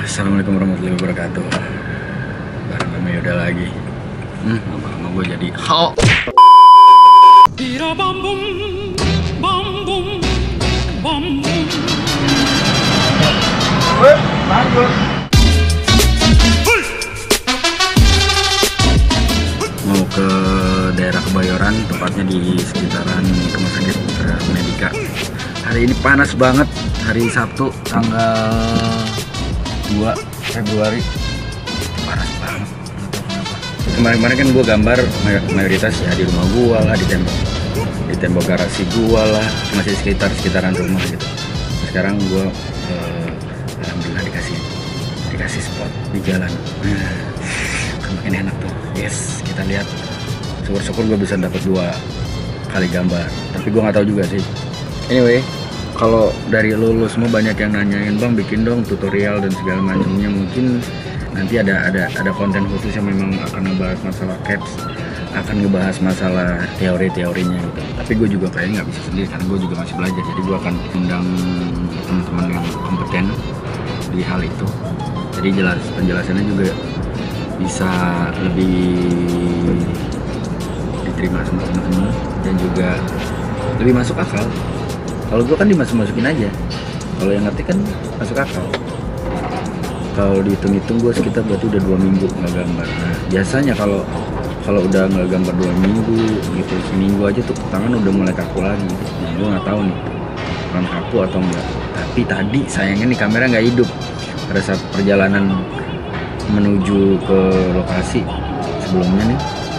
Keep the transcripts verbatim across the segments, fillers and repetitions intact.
Assalamualaikum warahmatullahi wabarakatuh. Bareng sama Yoda lagi. Hmm, lama-lama gue jadi ho. Tira bam bum, bam bum, bam bum. Weh, lanjut. Mau ke daerah Kebayoran, tepatnya di sekitaran Rumah Sakit uh, Medika. Hari ini panas banget, hari Sabtu tanggal dua Februari. Panas banget. Kemarin-kemarin kan gue gambar mayoritas ya di rumah gue lah, di tembok di tembok garasi gue lah, masih sekitar sekitaran rumah gitu. Sekarang gue eh, alhamdulillah dikasih dikasih spot di jalan. Nah, kan makin enak tuh. Yes, kita lihat. Syukur-syukur gue bisa dapat dua kali gambar. Tapi gue nggak tahu juga sih. Anyway, kalau dari lu, lu semua banyak yang nanyain, bang bikin dong tutorial dan segala macamnya. Mungkin nanti ada ada ada konten khusus yang memang akan ngebahas masalah caps, akan ngebahas masalah teori-teorinya gitu. Tapi gue juga kayaknya nggak bisa sendiri karena gue juga masih belajar. Jadi gue akan undang teman-teman yang kompeten di hal itu. Jadi jelas penjelasannya juga bisa lebih diterima sama teman-teman dan juga lebih masuk akal. Kalau gue kan dimasuk-masukin aja. Kalau yang ngerti kan masuk akal. Kalau dihitung-hitung gue sekitar berarti udah dua minggu nggak gambar. Nah biasanya kalau kalau udah nggak gambar dua minggu gitu, seminggu aja tuh tangan udah mulai kaku lagi. Nah gue nggak tahu nih orang kaku atau enggak. Tapi tadi sayangnya nih kamera nggak hidup pada saat perjalanan menuju ke lokasi sebelumnya nih.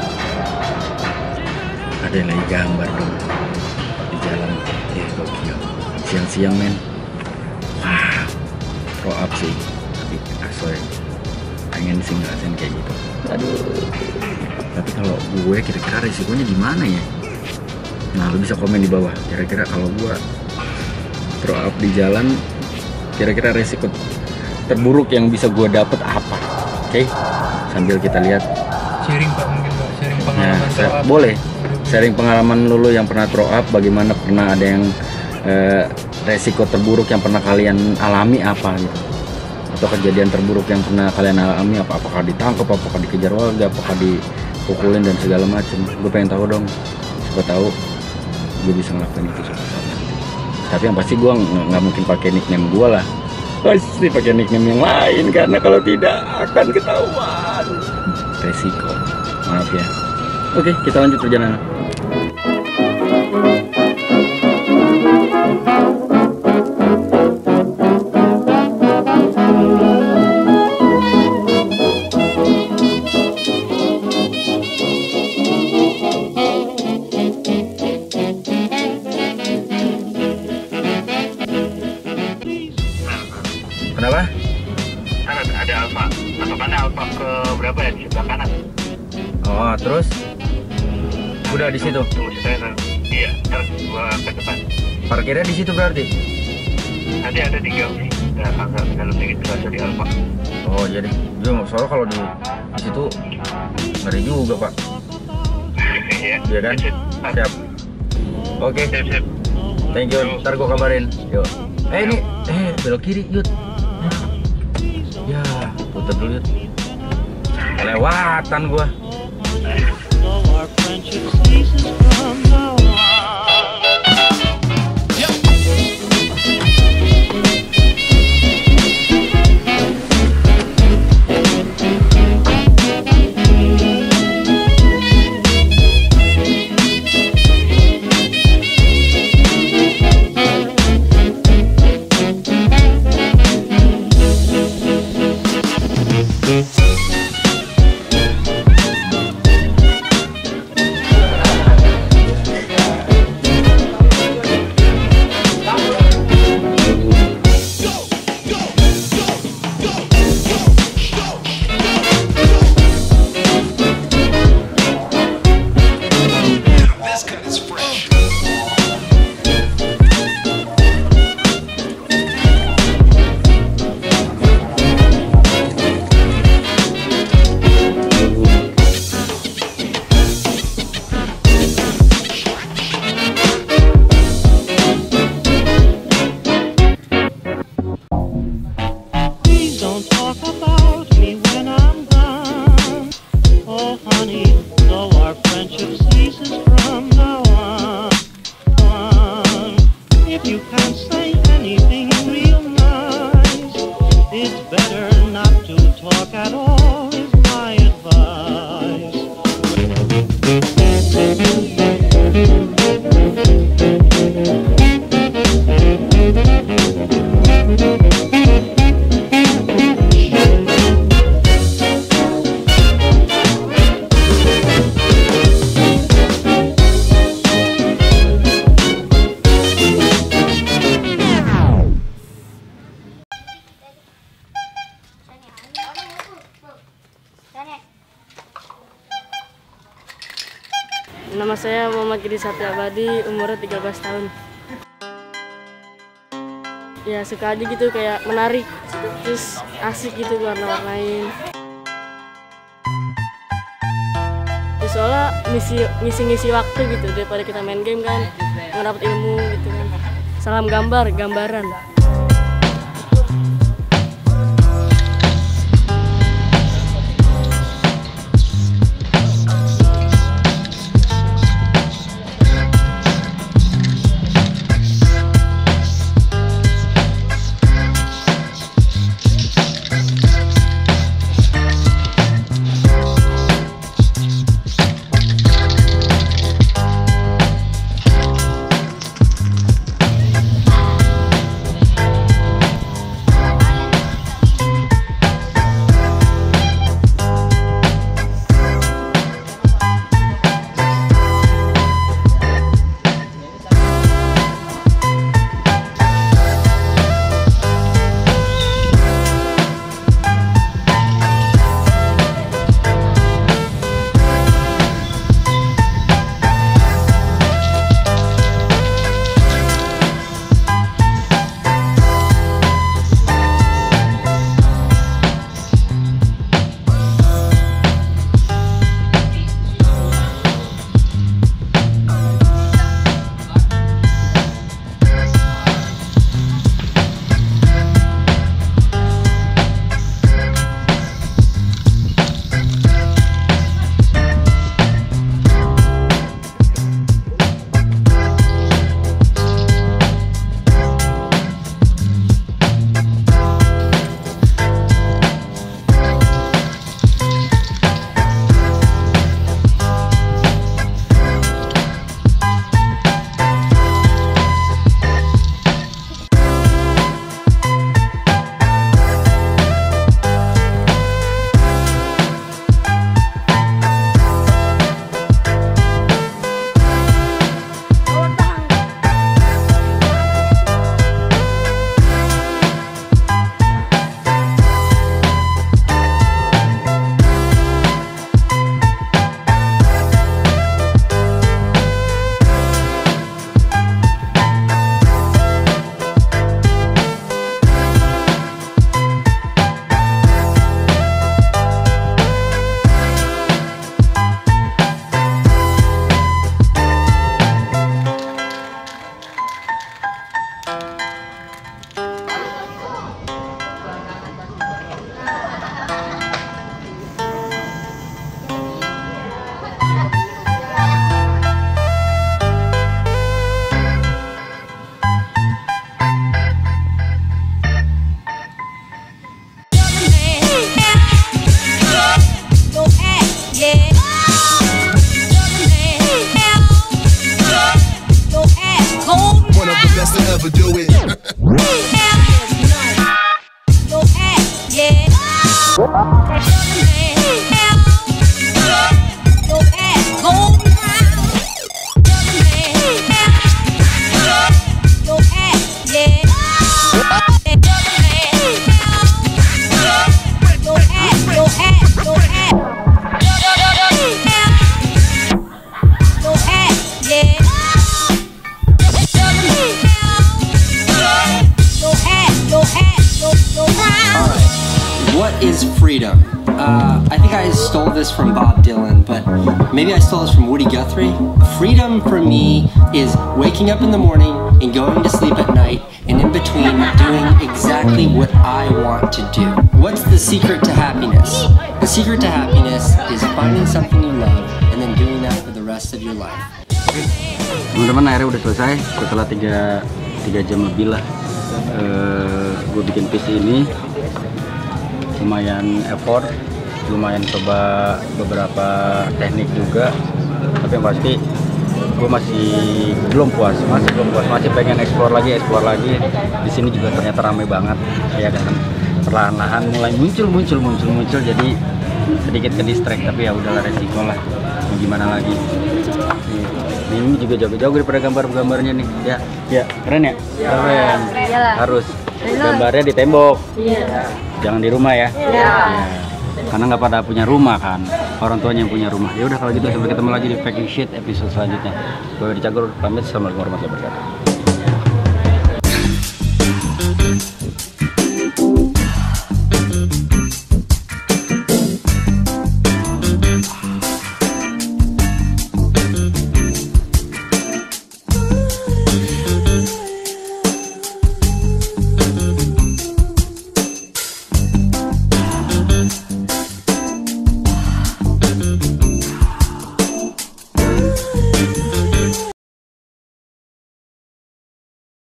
Ada yang lagi gambar dong di jalan. Ya gokil. Siang-siang men. Wah, pro up sih. Tapi asoy pengen sih ngerasain kayak gitu. Aduh. Tapi kalau gue kira-kira resikonya di mana ya? Nah, lu bisa komen di bawah. Kira-kira kalau gue pro up di jalan, kira-kira resiko terburuk yang bisa gue dapet apa? Oke, okay? Sambil kita lihat. Sharing pak mungkin pak, sharing pengalaman. Nah, saya, boleh. Sharing pengalaman lulu yang pernah throw up, bagaimana pernah ada yang eh, resiko terburuk yang pernah kalian alami apa gitu, atau kejadian terburuk yang pernah kalian alami apa, apakah ditangkap, apakah dikejar warga, apakah dipukulin dan segala macam. Gue pengen tahu dong, siapa tahu gue bisa ngelakuin itu suatu saat nanti. Tapi yang pasti gue nggak mungkin pakai nickname gue lah, pasti pakai nickname yang lain karena kalau tidak akan ketahuan resiko. Maaf ya. Oke, kita lanjut perjalanan. Kenapa? Kan ada, ada alfa, patokannya alfa ke berapa ya di sebelah kanan? Oh, terus? Udah di situ. Tunggu saya. Iya, terus gua ke depan. Parkirnya di situ berarti? Nanti ada tiga opsi. Ada agak dalam sedikit berasa di alfa. Oh iya deh. Gue soalnya kalau di di situ ngeri juga pak. Iya. Iya kan? Siap. Oke. Siap, siap. Thank you. Ntar gue kabarin. Yuk. Eh ini, eh belok kiri, Yud. Ya, putar dulu Yud. Kelewatan gua. don't talk about me when I'm gone. Oh honey, though our friendship ceases from now on, on. If you can't say anything real nice, it's better not to talk at all, is my advice. Nama saya Muhammad Giri Satya Abadi, umurnya tiga belas tahun. Ya suka aja gitu, kayak menarik, terus asik gitu warna-warnain. Ya, soalnya ngisi-ngisi waktu gitu, daripada kita main game kan, ngedapat ilmu gitu kan. Salam gambar, gambaran. What is freedom? uh, I think I stole this from Bob Dylan, but maybe I stole this from Woody Guthrie. Freedom for me is waking up in the morning and going to sleep at night, and in between doing exactly what I want to do. What's the secret to happiness? The secret to happiness is finding something you love and then doing that for the rest of your life. Teman-teman, akhirnya udah selesai setelah tiga, tiga jam lebih lah. Uh, gue bikin P C ini lumayan effort, lumayan coba beberapa teknik juga, tapi yang pasti gue masih belum puas, masih belum puas, masih pengen explore lagi, explore lagi. Di sini juga ternyata ramai banget, ya kan. Perlahan-lahan mulai muncul, muncul, muncul, muncul, jadi sedikit ke distract, tapi ya udahlah, resiko lah, mau gimana lagi. Ini juga jauh-jauh daripada gambar-gambarnya nih, ya, ya, keren ya, keren, harus gambarnya di tembok, jangan di rumah ya, ya. Karena nggak pada punya rumah kan, orang tuanya yang punya rumah. Ya udah kalau gitu, sampai ketemu lagi di Packing Shit episode selanjutnya. Gue Dicagor pamit, assalamualaikum warahmatullahi wabarakatuh.